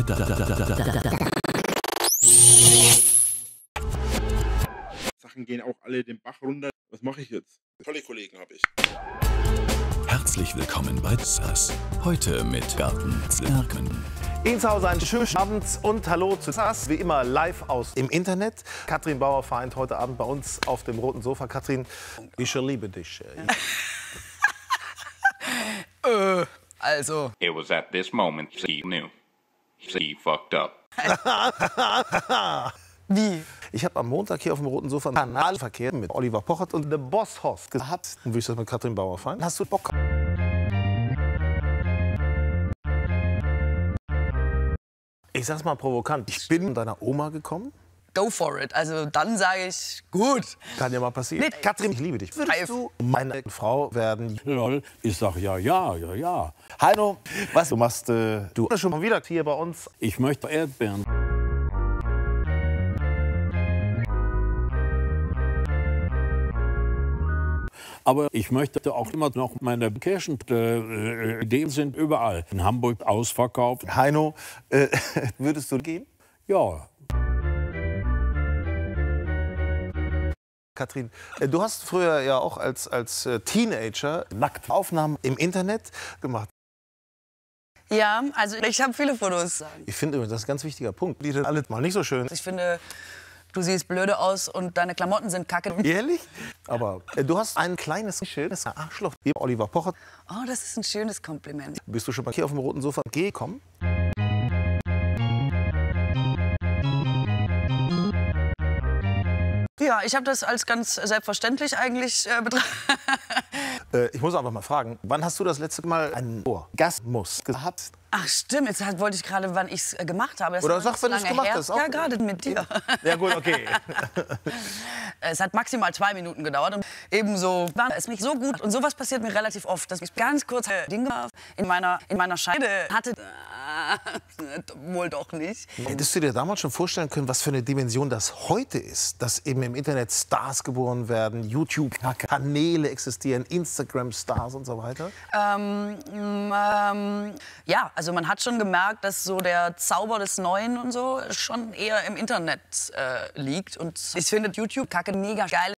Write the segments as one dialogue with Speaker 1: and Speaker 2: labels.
Speaker 1: Sachen gehen auch alle den Bach runter. Was mache ich jetzt? Tolle Kollegen habe ich.
Speaker 2: Herzlich willkommen bei SAS. Heute mit Garten Zwergen.
Speaker 3: Ihnen zu Hause einen schönen Abend und hallo zu SAS, wie immer live aus dem Internet. Katrin Bauer vereint heute Abend bei uns auf dem roten Sofa. Katrin, ich liebe dich.
Speaker 4: Also.
Speaker 5: It was at this moment she knew. She fucked up.
Speaker 4: Wie?
Speaker 3: Ich habe am Montag hier auf dem roten Sofa einen Kanalverkehr mit Oliver Pochert und The Boss Hoss gehabt. Und wie ich das mit Katrin Bauer feiern? Hast du Bock? Ich sag's mal provokant. Ich bin mit deiner Oma gekommen.
Speaker 4: Go for it. Also dann sage ich, gut.
Speaker 3: Kann ja mal passieren. Nee. Katrin, ich liebe dich. Würdest du meine Frau werden?
Speaker 6: Lol. Ich sag ja.
Speaker 3: Heino, was du machst du schon mal wieder hier bei uns?
Speaker 6: Ich möchte Erdbeeren. Aber ich möchte auch immer noch meine Kirchen-Ideen sind überall. In Hamburg ausverkauft.
Speaker 3: Heino, würdest du gehen?
Speaker 6: Ja.
Speaker 3: Katrin, du hast früher ja auch als Teenager nackt Aufnahmen im Internet gemacht.
Speaker 4: Ja, also ich habe viele Fotos.
Speaker 3: Ich finde, das ist ein ganz wichtiger Punkt. Die sind alle mal nicht so schön.
Speaker 4: Ich finde, du siehst blöde aus und deine Klamotten sind kacke.
Speaker 3: Ehrlich? Aber du hast ein kleines, schönes Arschloch. Hier, Oliver Pochert.
Speaker 4: Oh, das ist ein schönes Kompliment.
Speaker 3: Bist du schon mal hier auf dem roten Sofa gekommen?
Speaker 4: Ja, ich habe das als ganz selbstverständlich eigentlich betrachtet.
Speaker 3: Ich muss einfach mal fragen, wann hast du das letzte Mal einen Orgasmus gehabt?
Speaker 4: Ach stimmt, jetzt wollte ich gerade, wann ich es gemacht habe. Das
Speaker 3: oder sag, wenn du es gemacht hast.
Speaker 4: Ja, gerade mit dir.
Speaker 3: Ja gut, okay.
Speaker 4: Es hat maximal 2 Minuten gedauert. Und ebenso war es mich so gut. Und sowas passiert mir relativ oft, dass ich ganz kurz Dinge in meiner Scheide hatte. Wohl doch nicht.
Speaker 3: Hättest du dir damals schon vorstellen können, was für eine Dimension das heute ist? Dass eben im Internet Stars geboren werden, YouTube-Kanäle existieren, Instagram-Stars und so weiter?
Speaker 4: Ja, also man hat schon gemerkt, dass so der Zauber des Neuen und so schon eher im Internet liegt. Und ich finde YouTube-Kacke mega geil.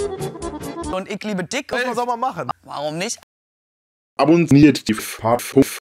Speaker 4: Und ich liebe dick.
Speaker 3: Was soll man machen?
Speaker 4: Warum nicht?
Speaker 1: Abonniert die Part 5.